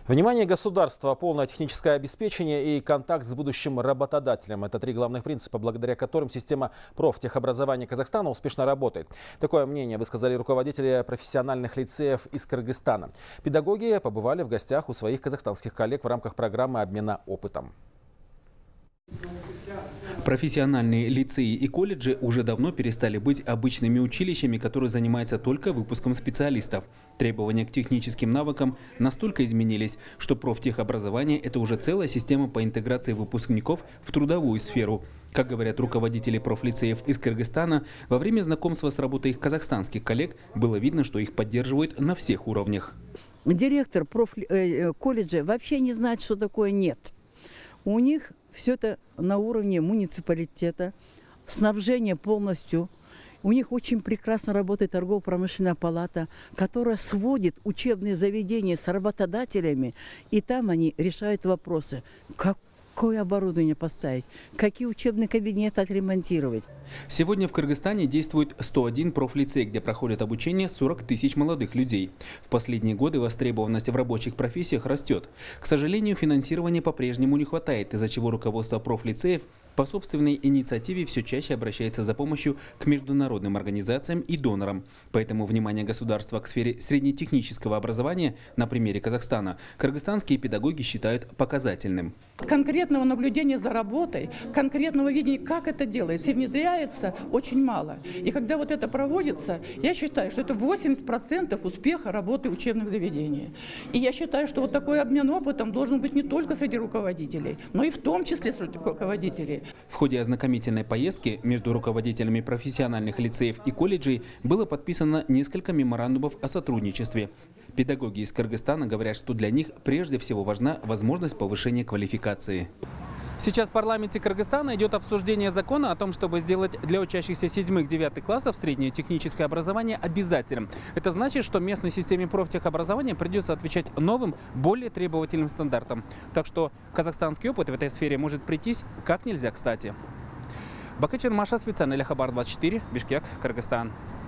Внимание государства, полное техническое обеспечение и контакт с будущим работодателем – это три главных принципа, благодаря которым система профтехобразования Казахстана успешно работает. Такое мнение высказали руководители профессиональных лицеев из Кыргызстана. Педагоги побывали в гостях у своих казахстанских коллег в рамках программы обмена опытом. Профессиональные лицеи и колледжи уже давно перестали быть обычными училищами, которые занимаются только выпуском специалистов. Требования к техническим навыкам настолько изменились, что профтехобразование – это уже целая система по интеграции выпускников в трудовую сферу. Как говорят руководители профлицеев из Кыргызстана, во время знакомства с работой их казахстанских коллег было видно, что их поддерживают на всех уровнях. Директор колледжа вообще не знает, что такое «нет». У них все это на уровне муниципалитета, снабжение полностью. У них очень прекрасно работает торгово-промышленная палата, которая сводит учебные заведения с работодателями, и там они решают вопросы, какое оборудование поставить, какие учебные кабинеты отремонтировать. Сегодня в Кыргызстане действует 101 профлицей, где проходят обучение 40 тысяч молодых людей. В последние годы востребованность в рабочих профессиях растет. К сожалению, финансирования по-прежнему не хватает, из-за чего руководство профлицеев по собственной инициативе все чаще обращается за помощью к международным организациям и донорам. Поэтому внимание государства к сфере среднетехнического образования на примере Казахстана кыргызстанские педагоги считают показательным. Конкретного наблюдения за работой, конкретного видения, как это делается и внедряется, очень мало. И когда вот это проводится, я считаю, что это 80% успеха работы учебных заведений. И я считаю, что вот такой обмен опытом должен быть не только среди руководителей, но и в том числе среди руководителей. В ходе ознакомительной поездки между руководителями профессиональных лицеев и колледжей было подписано несколько меморандумов о сотрудничестве. Педагоги из Кыргызстана говорят, что для них прежде всего важна возможность повышения квалификации. Сейчас в парламенте Кыргызстана идет обсуждение закона о том, чтобы сделать для учащихся 7-9 классов среднее техническое образование обязательным. Это значит, что местной системе профтехобразования придется отвечать новым, более требовательным стандартам. Так что казахстанский опыт в этой сфере может прийтись как нельзя кстати. Бакычер Маша, специально для Хабар 24, Бишкек, Кыргызстан.